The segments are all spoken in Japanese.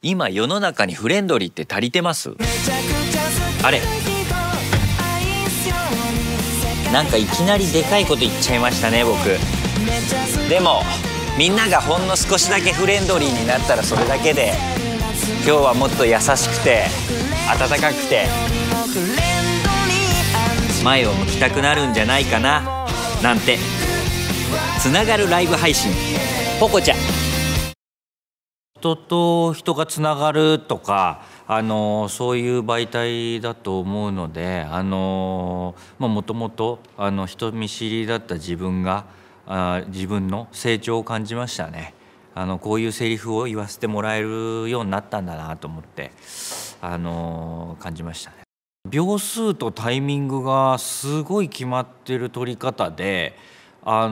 今世の中にフレンドリーって足りてます？あれ、なんかいきなりでかいこと言っちゃいましたね僕。でもみんながほんの少しだけフレンドリーになったらそれだけで今日はもっと優しくて温かくて前を向きたくなるんじゃないかななんて。つながるライブ配信ポコちゃん。人と人がつながるとかそういう媒体だと思うのでもともと人見知りだった自分が自分の成長を感じましたね。こういうセリフを言わせてもらえるようになったんだなと思って感じましたね。秒数とタイミングがすごい決まってる取り方で他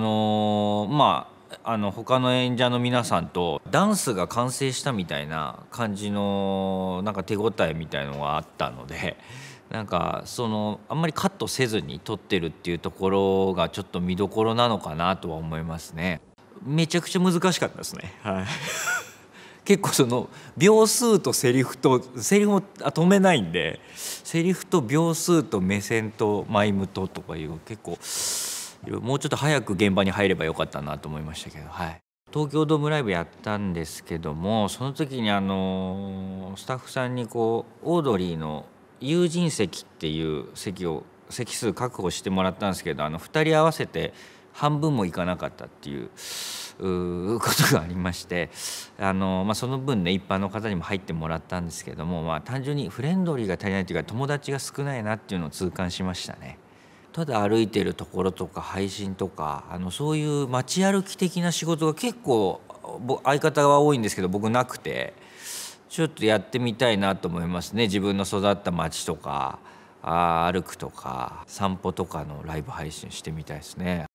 の演者の皆さんとダンスが完成したみたいな感じのなんか手応えみたいのがあったので、なんかあんまりカットせずに撮ってるっていうところがちょっと見どころなのかなとは思いますね。めちゃくちゃ難しかったですね。はい結構秒数とセリフも止めないんで、セリフと秒数と目線とマイムとかいう結構もうちょっと早く現場に入ればよかったなと思いましたけど、はい、東京ドームライブやったんですけども、その時にスタッフさんにオードリーの友人席っていう席数確保してもらったんですけど2人合わせて半分もいかなかったっていうことがありまして、その分ね一般の方にも入ってもらったんですけども、単純にフレンドリーが足りないというか友達が少ないなっていうのを痛感しましたね。ただ歩いてるところとか配信とかそういう街歩き的な仕事が結構相方が多いんですけど僕なくて、ちょっとやってみたいなと思いますね。自分の育った街とか歩くとか散歩とかのライブ配信してみたいですね。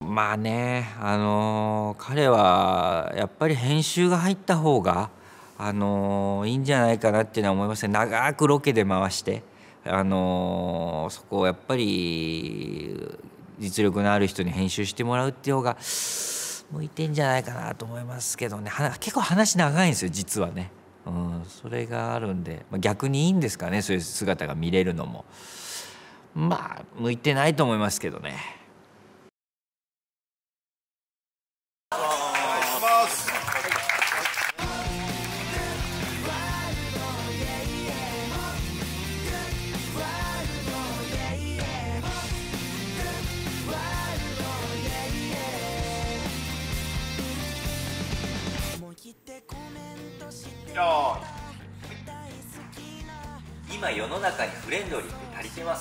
彼はやっぱり編集が入った方がいいんじゃないかなっていうのは思いますね。長くロケで回してそこをやっぱり実力のある人に編集してもらうっていう方が向いてんじゃないかなと思いますけどね。結構話長いんですよ実はね。それがあるんで、逆にいいんですかね、そういう姿が見れるのも。向いてないと思いますけどね。今世の中にフレンドリーって足りてます？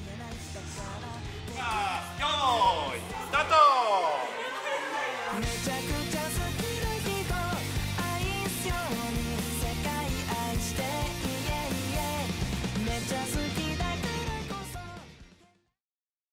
よーいスタート。